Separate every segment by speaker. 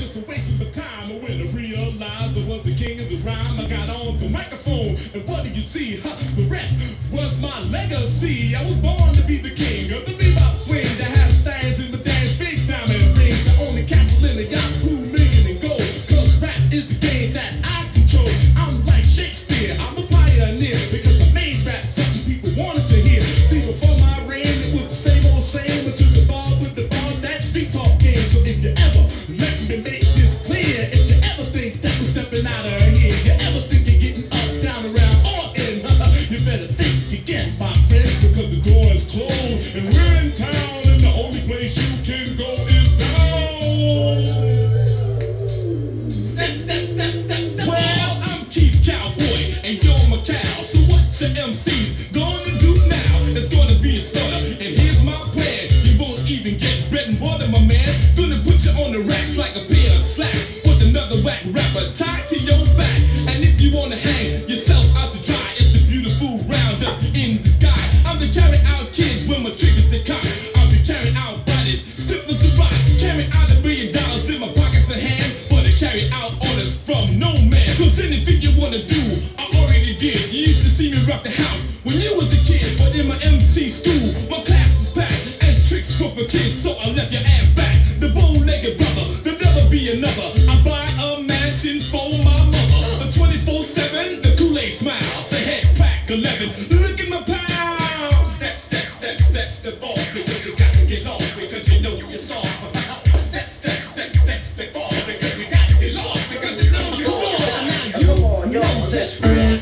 Speaker 1: just a waste of my time. And when I realized I was the king of the rhyme, I got on the microphone, and what do you see? The rest was my legacy. I was born to be the king of the bebop swing, that has stands in the dance, big diamond ring, to own the castle in the Yahoo million and gold. Cause rap is a game that I control. I'm like Shakespeare, I'm a pioneer, because I made rap something people wanted to hear. See, before my reign, it was the same old same, until the bar with the bar, that street talk game. So if you ever let me make this clear, if you ever think that we're stepping out of here, you ever think you're getting up, down, around, or in, you better think again, my friend, because the door is closed, and we're in town, and the only place you can go is down. Step, step, step, step, step. Well, I'm Keith Cowboy, and you're my cow, so what your MC's gonna do now? It's gonna be a stutter, and here's my plan. You won't even get bread and water, my man. Gonna put you on the racks like a pair of slacks, with another whack rapper tied to your back. And if you wanna hang yourself out to dry, it's the beautiful roundup in the sky. I'm the carry out kid with my triggers to cock. I'll be carrying out bodies, stiff as a rock, carrying out $1 billion in my pockets of hand, but I carry out orders from no man. Cause anything you wanna do, I already did. You used to see me rock the house when you was a kid, but in my MC school, my class was packed, and tricks were for kids, so I left your ass back. The bow-legged brother, there'll never be another. I buy a mansion for my mother, a 24/7, the Kool-Aid smile, the head crack 11. Look at my pound. Step, step, step, step, step off, because you got to get lost, because you know you're soft. Step, step, step, step, step off, because you got to get lost, because you know you're soft. Come on, y'all, let's rap.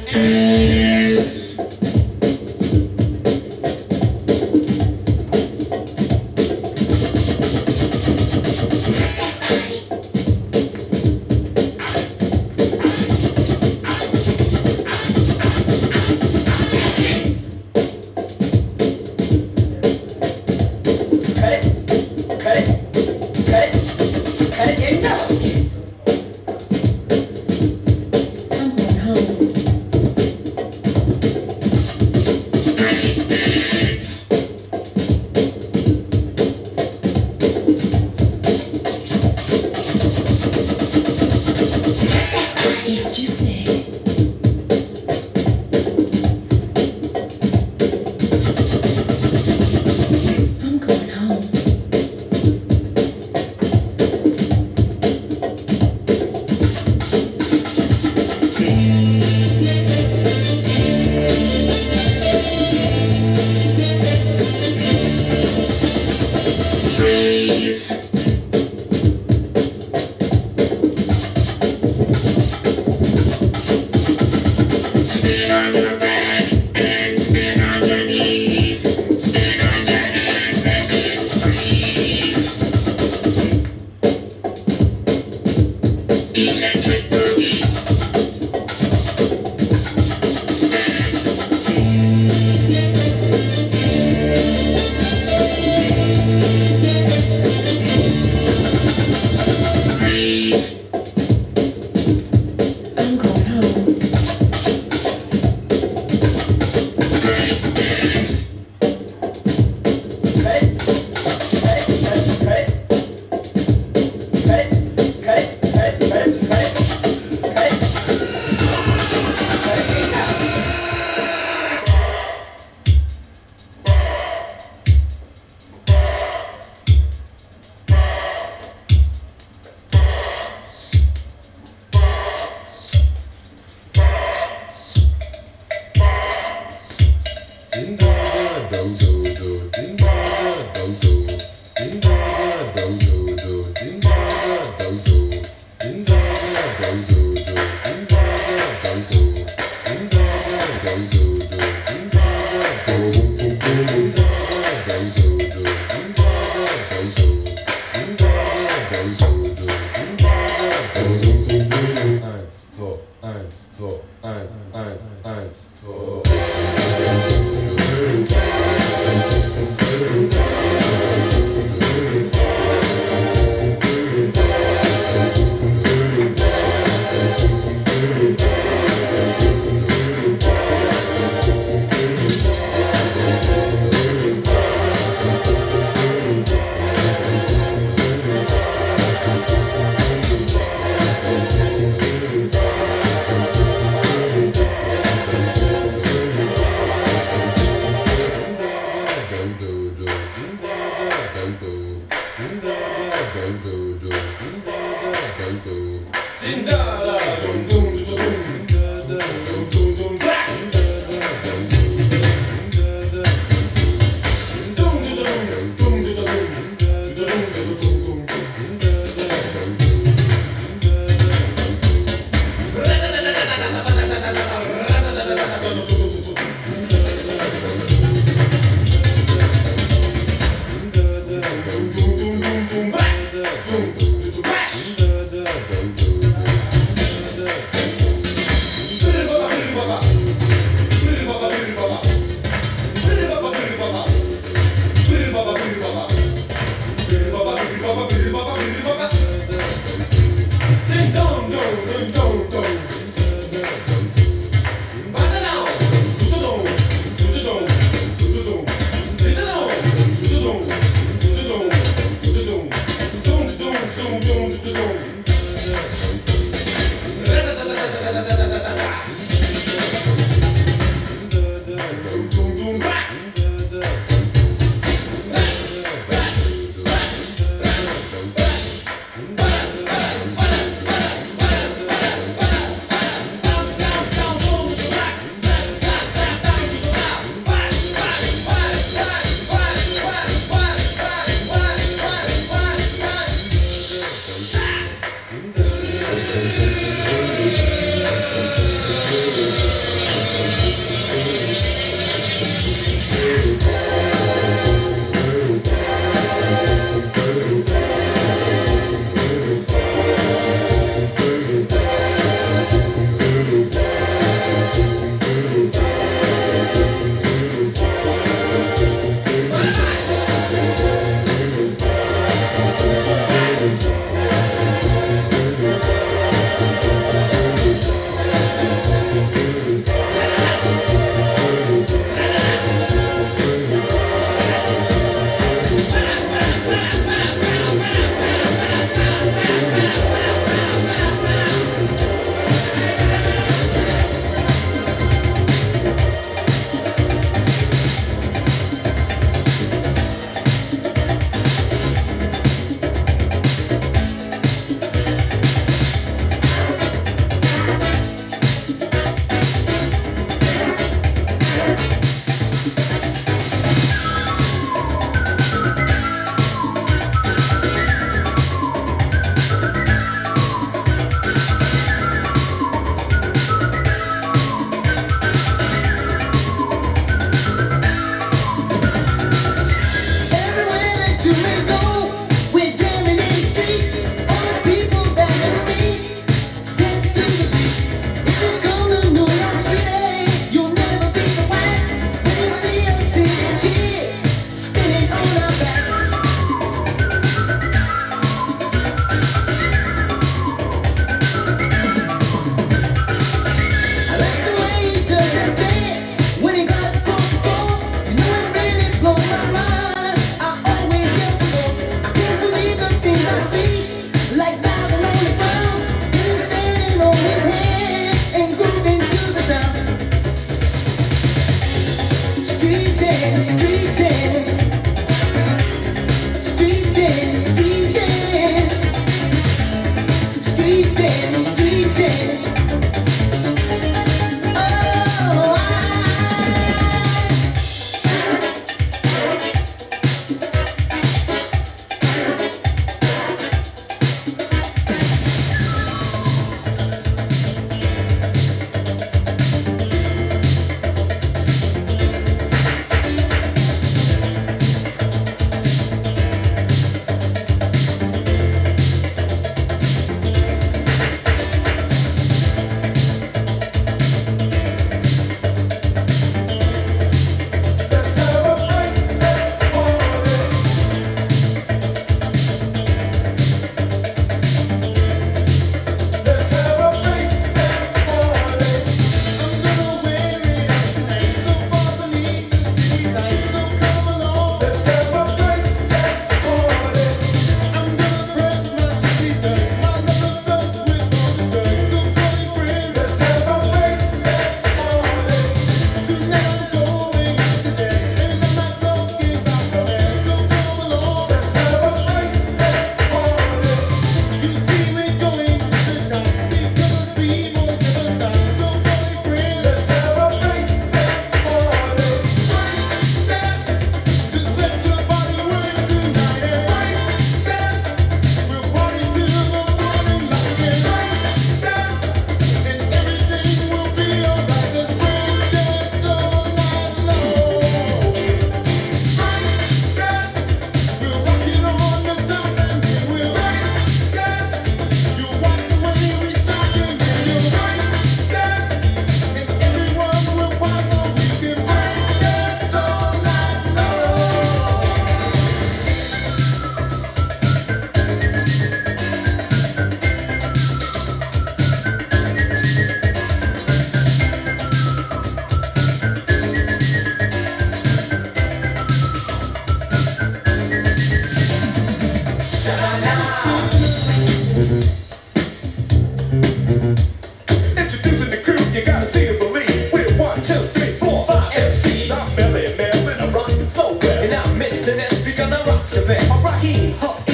Speaker 2: best. Raheem,